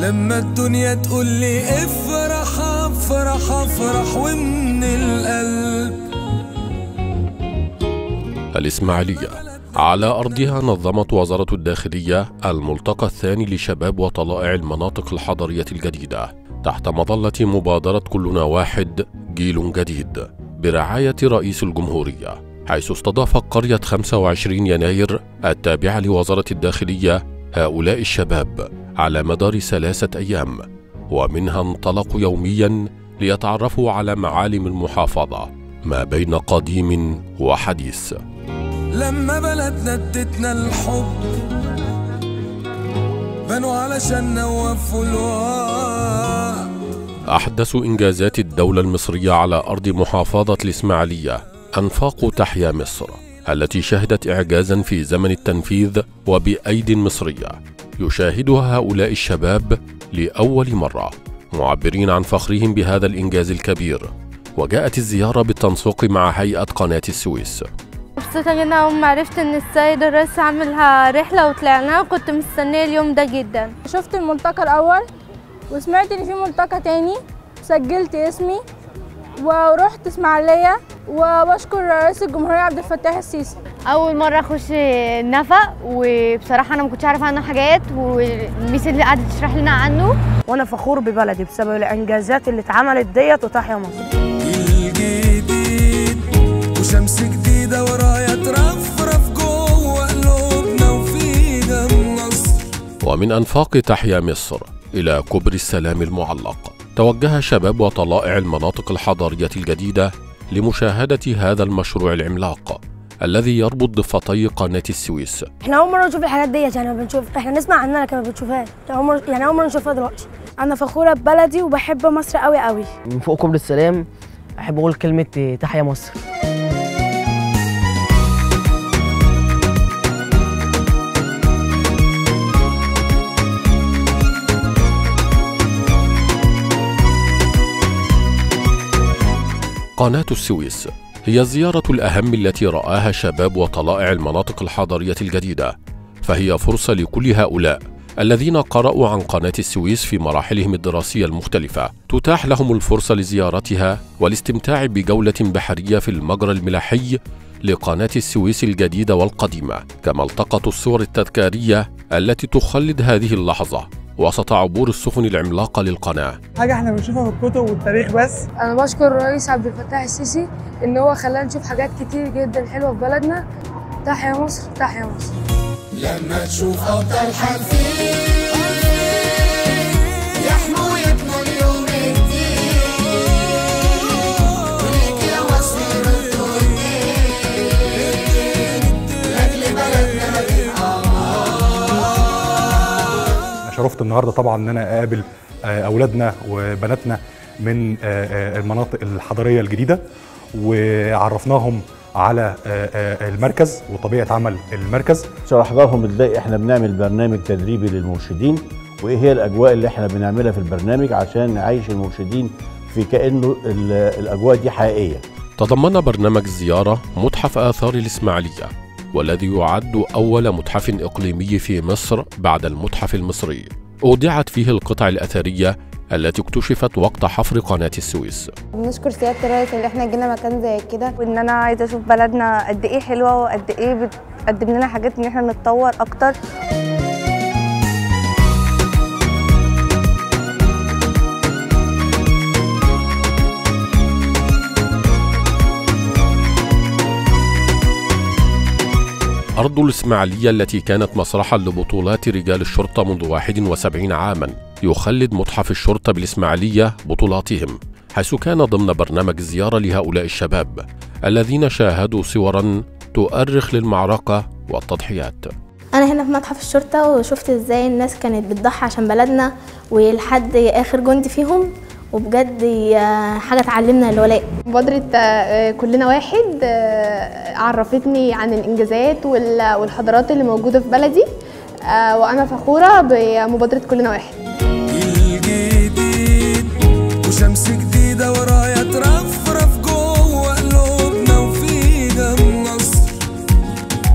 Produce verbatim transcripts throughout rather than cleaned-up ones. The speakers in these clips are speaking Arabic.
لما الدنيا تقول لي افرح افرح افرح ومن القلب. الإسماعيلية على أرضها نظمت وزارة الداخلية الملتقى الثاني لشباب وطلائع المناطق الحضرية الجديدة تحت مظلة مبادرة كلنا واحد جيل جديد برعاية رئيس الجمهورية، حيث استضافت قرية خمسة وعشرين يناير التابعة لوزارة الداخلية هؤلاء الشباب على مدار ثلاثة أيام، ومنها انطلقوا يوميا ليتعرفوا على معالم المحافظة ما بين قديم وحديث. لما بلدنا ادتنا الحب بنوا علشان نوفوا الوعد. أحدث إنجازات الدولة المصرية على أرض محافظة الإسماعيلية أنفاق تحيا مصر، التي شهدت إعجازا في زمن التنفيذ وبأيد مصرية يشاهدها هؤلاء الشباب لأول مرة، معبرين عن فخرهم بهذا الإنجاز الكبير. وجاءت الزيارة بالتنسيق مع هيئة قناة السويس. مبسوطة جدا أول ما عرفت إن السيد الرئيس عاملها رحلة وطلعنا، وكنت مستنية اليوم ده جدا. شفت الملتقى الأول وسمعت إن في ملتقى تاني، سجلت اسمي ورحت إسماعيلية، وبشكر رئيس الجمهورية عبد الفتاح السيسي. أول مرة أخش النفق، وبصراحة أنا ما كنتش عارفة عنه حاجات، والميس اللي قعدت تشرح لنا عنه. وأنا فخور ببلدي بسبب الإنجازات اللي اتعملت ديت، وتحيا مصر. الجديد وشمس جديدة ورايا ترفرف جوه قلوبنا وفينا النصر. ومن أنفاق تحيا مصر إلى كوبري السلام المعلق توجه شباب وطلائع المناطق الحضرية الجديدة لمشاهدة هذا المشروع العملاق الذي يربط ضفتي قناة السويس. احنا أول مرة نشوف الحاجات ديت، يعني بنشوف احنا نسمع عنها لكن ما بنشوفهاش، يعني أول مرة نشوفها دلوقتي. أنا فخورة ببلدي وبحب مصر قوي قوي. من فوق كوبري السلام أحب أقول كلمة تحيا مصر. قناة السويس هي الزيارة الأهم التي رآها شباب وطلائع المناطق الحضرية الجديدة، فهي فرصة لكل هؤلاء الذين قرأوا عن قناة السويس في مراحلهم الدراسية المختلفة، تتاح لهم الفرصة لزيارتها والاستمتاع بجولة بحرية في المجرى الملاحي لقناة السويس الجديدة والقديمة، كما التقطوا الصور التذكارية التي تخلد هذه اللحظة وسط عبور السفن العملاقة للقناة. حاجة احنا بنشوفها في الكتب والتاريخ بس. أنا بشكر الرئيس عبد الفتاح السيسي إن هو خلانا نشوف حاجات كتير جدا حلوة في بلدنا. تحيا مصر، تحيا مصر. لما تشوف أبطال حرفين يحموا يبنوا اليوم الجديد وليك يا مصر ردوا لأجل بلدنا نبقى. شرفت النهارده طبعا ان انا اقابل اولادنا وبناتنا من المناطق الحضريه الجديده، وعرفناهم على المركز وطبيعه عمل المركز. شرحنا لهم ازاي احنا بنعمل برنامج تدريبي للمرشدين، وايه هي الاجواء اللي احنا بنعملها في البرنامج عشان نعيش المرشدين في كأنه الاجواء دي حقيقيه. تضمن برنامج الزياره متحف آثار الإسماعيلية، والذي يعد أول متحف إقليمي في مصر بعد المتحف المصري. أودعت فيه القطع الأثرية التي اكتشفت وقت حفر قناة السويس. بنشكر سيادة الرئيس اللي احنا جينا مكان زي كده، وان انا عايزة اشوف بلدنا قد ايه حلوة وقد ايه بتقدم لنا حاجات ان احنا نتطور اكتر. أرض الإسماعيلية التي كانت مسرحا لبطولات رجال الشرطة منذ واحد وسبعين عاما يخلد متحف الشرطة بالإسماعيلية بطولاتهم، حيث كان ضمن برنامج الزيارة لهؤلاء الشباب الذين شاهدوا صورا تؤرخ للمعركة والتضحيات. أنا هنا في متحف الشرطة وشفت إزاي الناس كانت بتضحي عشان بلدنا ولحد آخر جندي فيهم، وبجد حاجة تعلمنا الولاء. مبادرة كلنا واحد عرفتني عن الإنجازات والحضارات اللي موجودة في بلدي، وأنا فخورة بمبادرة كلنا واحد. الجديد وشمس جديدة ورايا ترفرف جوه قلوبنا وفينا النصر.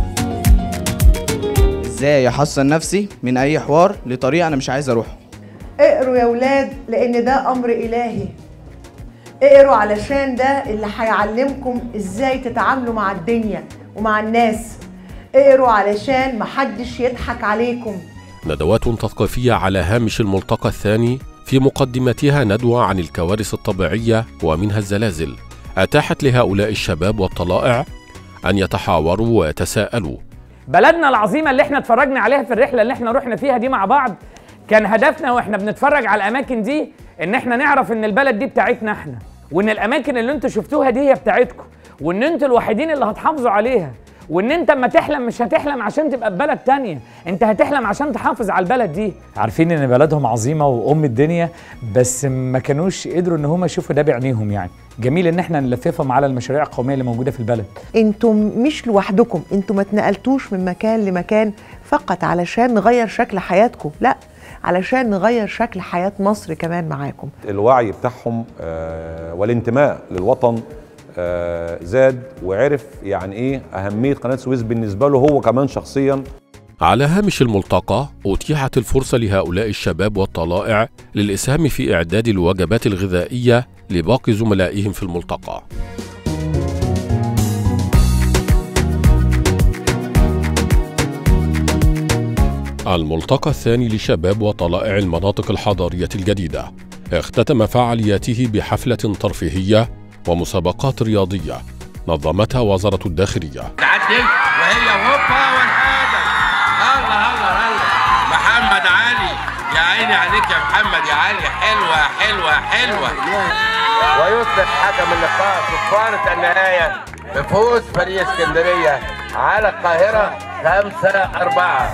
ازاي احصن نفسي من اي حوار لطريق انا مش عايز اروحه. اقروا يا ولاد لأن ده أمر إلهي. اقروا علشان ده اللي هيعلمكم ازاي تتعاملوا مع الدنيا ومع الناس. اقروا علشان محدش يضحك عليكم. ندوات تثقيفية على هامش الملتقى الثاني في مقدمتها ندوة عن الكوارث الطبيعية ومنها الزلازل أتاحت لهؤلاء الشباب والطلائع أن يتحاوروا ويتساءلوا. بلدنا العظيمة اللي احنا اتفرجنا عليها في الرحلة اللي احنا رحنا فيها دي مع بعض، كان هدفنا واحنا بنتفرج على الأماكن دي ان احنا نعرف ان البلد دي بتاعتنا احنا، وان الأماكن اللي انتوا شفتوها دي هي بتاعتكم، وان انتوا الوحيدين اللي هتحافظوا عليها، وان انت اما تحلم مش هتحلم عشان تبقى ببلد تانية، انت هتحلم عشان تحافظ على البلد دي. عارفين ان بلدهم عظيمة وام الدنيا، بس ما كانوش قدروا ان هم يشوفوا ده بعينيهم. يعني جميل ان احنا نلففهم على المشاريع القومية اللي موجودة في البلد. انتم مش لوحدكم، انتم ما اتنقلتوش من مكان لمكان فقط علشان نغير شكل حياتكم، لا، علشان نغير شكل حياة مصر كمان معاكم. الوعي بتاعهم آه والانتماء للوطن آه زاد، وعرف يعني ايه أهمية قناة السويس بالنسبة له هو كمان شخصيا. على هامش الملتقى أتيحت الفرصة لهؤلاء الشباب والطلائع للإسهام في إعداد الوجبات الغذائية لباقي زملائهم في الملتقى. الملتقى الثاني لشباب وطلائع المناطق الحضارية الجديدة اختتم فعالياته بحفلة ترفيهية ومسابقات رياضية نظمتها وزارة الداخلية. تعدل وهي هوبا والحاجة. الله الله الله محمد علي، يا عيني عليك يا محمد يا علي، حلوة حلوة حلوة. ويصبح حكم اللقاء صفارة النهاية بفوز فريق اسكندرية على القاهرة خمسة أربعة.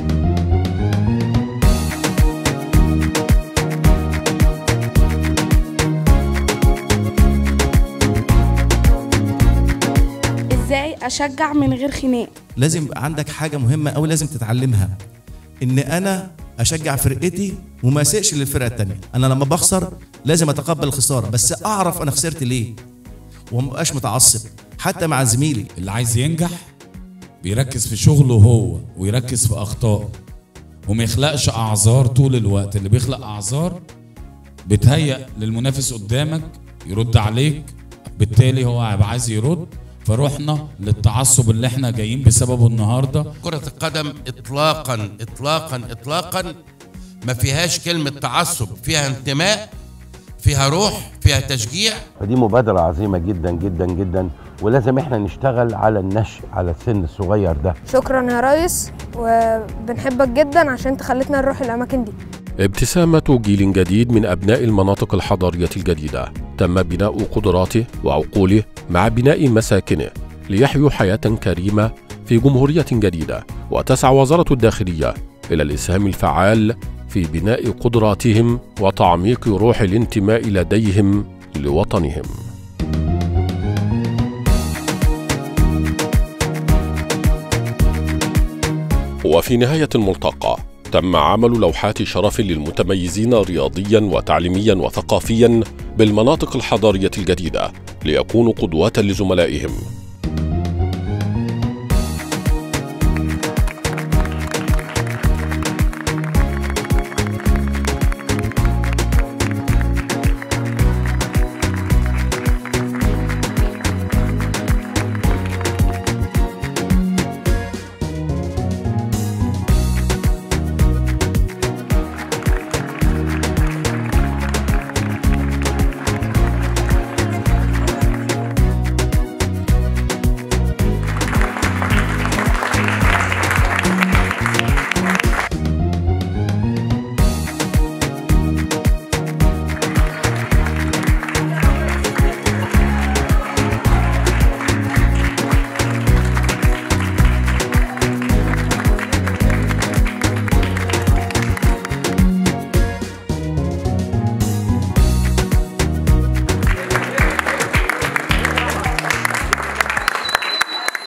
ازاي اشجع من غير خناق؟ لازم يبقى عندك حاجه مهمه قوي لازم تتعلمها، ان انا اشجع فرقتي وما اسيئش للفرقه الثانيه. انا لما بخسر لازم اتقبل الخساره، بس اعرف انا خسرت ليه وما بقاش متعصب حتى مع زميلي. اللي عايز ينجح بيركز في شغله هو ويركز في اخطائه وما يخلقش اعذار طول الوقت. اللي بيخلق اعذار بتهيأ للمنافس قدامك يرد عليك، بالتالي هو هيبقى عايز يرد، فروحنا للتعصب اللي احنا جايين بسببه النهارده. كرة القدم اطلاقا اطلاقا اطلاقا ما فيهاش كلمة تعصب، فيها انتماء، فيها روح، فيها تشجيع. فدي مبادرة عظيمة جدا جدا جدا، ولازم احنا نشتغل على النشء على السن الصغير ده. شكرا يا ريس، وبنحبك جدا عشان تخلتنا نروح الأماكن دي. ابتسامة جيل جديد من أبناء المناطق الحضارية الجديدة تم بناء قدراته وعقوله مع بناء مساكنه ليحيوا حياة كريمة في جمهورية جديدة. وتسعى وزارة الداخلية إلى الإسهام الفعال في بناء قدراتهم وتعميق روح الانتماء لديهم لوطنهم. وفي نهاية الملتقى تم عمل لوحات شرف للمتميزين رياضيا وتعليميا وثقافيا بالمناطق الحضارية الجديدة ليكونوا قدوة لزملائهم.